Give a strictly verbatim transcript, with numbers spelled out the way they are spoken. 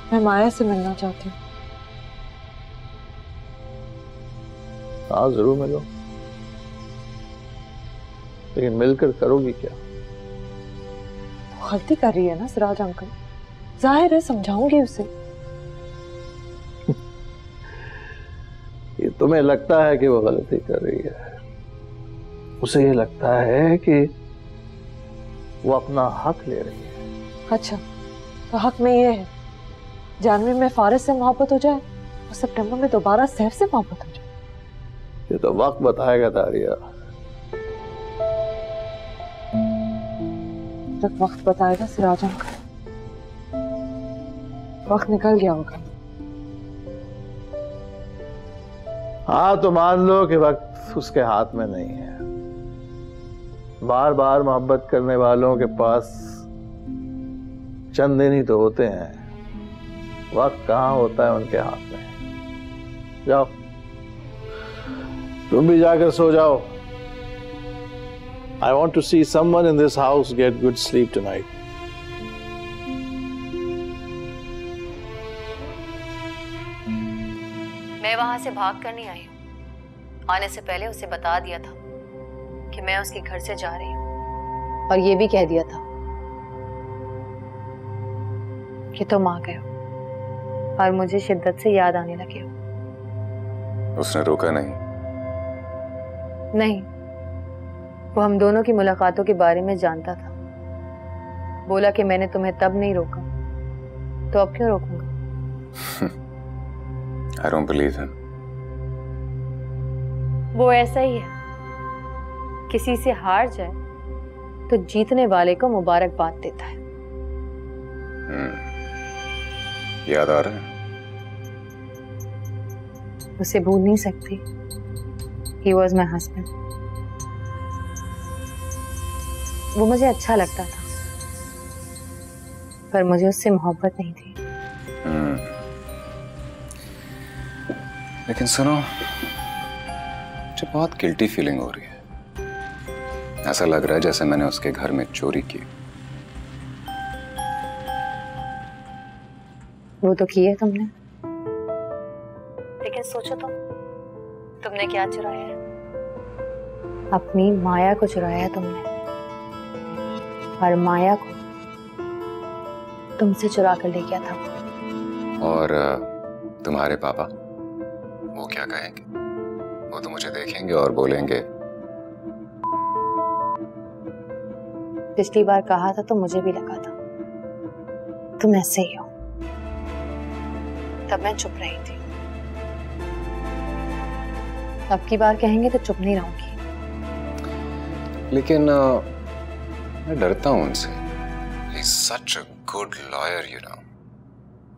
मैं माया से मिलना चाहती हूँ। हाँ जरूर मिलो, लेकिन मिलकर करोगी क्या? वो गलती कर रही है ना सिराज अंकल, जाहिर है समझाऊंगी उसे। ये तुम्हें लगता है कि वो गलती कर रही है, उसे ये लगता है कि वो अपना हक ले रही है। अच्छा, तो हक में ये है जानवी में फारिस से मोहब्बत हो जाए और सितंबर में दोबारा सैफ से मोहब्बत हो जाए। ये तो वक्त बताएगा तारिया। तक वक्त बताएगा सिराज अंकल, वक्त निकल गया होगा। हाँ तो मान लो कि वक्त उसके हाथ में नहीं है। बार बार मोहब्बत करने वालों के पास चंद दिन ही तो होते हैं, वक्त कहाँ होता है उनके हाथ में। जाओ तुम भी जाकर सो जाओ। I want to see someone in this house get good sleep tonight. मैं वहां से भाग कर नहीं आई हूँ। आने से पहले उसे बता दिया था कि मैं उसके घर से जा रही हूँ, और ये भी कह दिया था कि तुम आ गए हो और मुझे शिद्दत से याद आने लगे हो। उसने रोका नहीं? नहीं, वो हम दोनों की मुलाकातों के बारे में जानता था। बोला कि मैंने तुम्हें तब नहीं रोका, तो अब क्यों रोकूंगा? I don't believe him. वो ऐसा ही है, किसी से हार जाए तो जीतने वाले को मुबारकबाद देता है। hmm. याद आ रहा है? उसे भूल नहीं सकती। He was my husband. वो मुझे अच्छा लगता था, पर मुझे उससे मोहब्बत नहीं थी। hmm. लेकिन सुनो, मुझे बहुत गिल्टी फीलिंग हो रही है। ऐसा लग रहा है जैसे मैंने उसके घर में चोरी की। वो तो की है तुमने, लेकिन सोचो तो, तुमने क्या चुराया है? अपनी माया को चुराया है तुमने, और माया को तुमसे चुरा कर ले गया था। और तुम्हारे पापा, वो क्या कहेंगे? वो तो मुझे देखेंगे और बोलेंगे। पिछली बार कहा था तो मुझे भी लगा था तुम ऐसे ही हो, तब मैं चुप रही थी। अब की बार कहेंगे तो चुप नहीं रहूंगी। लेकिन uh, मैं डरता हूं उनसे। He's such a good lawyer, you know.